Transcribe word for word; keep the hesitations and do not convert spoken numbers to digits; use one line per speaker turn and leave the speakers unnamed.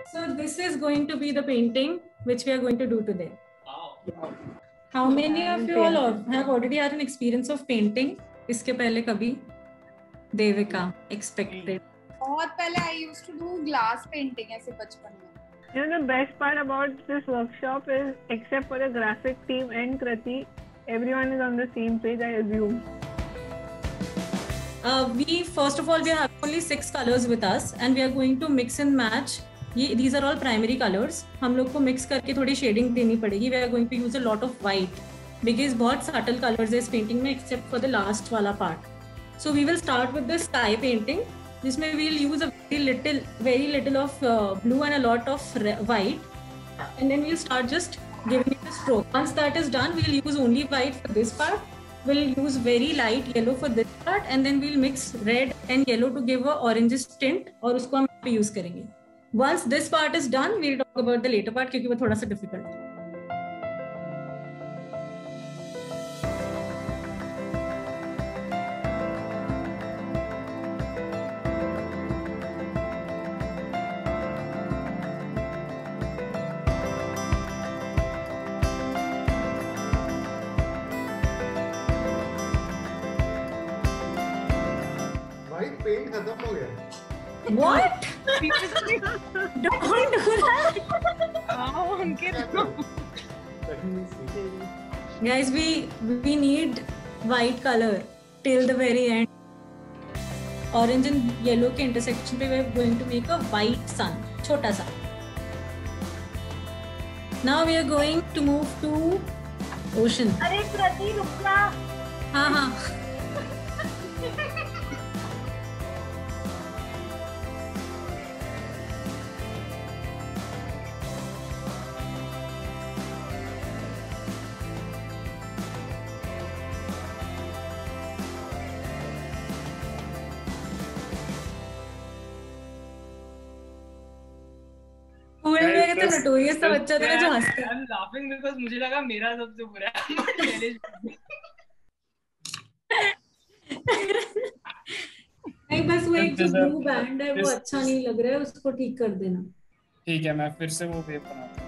So this is going to be the painting which we are going to do today. Wow. How many of you all have already had an experience of painting? इसके पहले कभी? Devika, expected.
बहुत पहले I used to do glass painting ऐसे बचपन में.
You know, the best part about this workshop is, except for the graphic team and Krati, everyone is on the same page, I assume.
Uh, we first of all we have only six colors with us, and we are going to mix and match. ये these are all primary colors. हम लोग को mix करके थोड़ी shading देनी पड़ेगी. We are going to use a lot of white because बहुत subtle colors है इस painting में, except for the last वाला part. So we will start with the sky painting, जिसमें we will use a very little, very little of uh, blue and a lot of white, and then we'll start just giving it a stroke. Once that is done, we'll use only white for this part. We'll use very light yellow for this part, and then we'll mix red and yellow to give a orange tint, और उसको हम पे use करेंगे. Once this part is done, we'll talk about the later part क्योंकि वो थोड़ा सा difficult है.
पेंट खत्म हो गया.
What? Don't do that.
हाँ उनके
Guys, we we need white color till the very end. Orange and yellow के intersection पे we are going to make a white sun, छोटा सा. Now we are going to move to ocean.
अरे कृति रुक जा.
हाँ हाँ. नोटोरियस सा बच्चा था जो हंसता है.
I'm laughing because मुझे लगा मेरा सबसे बुरा है.
नहीं बस वो एक जो ब्लू बैंड है वो अच्छा नहीं लग रहा है, उसको ठीक कर देना.
ठीक है, मैं फिर से वो वेव बनाता हूँ.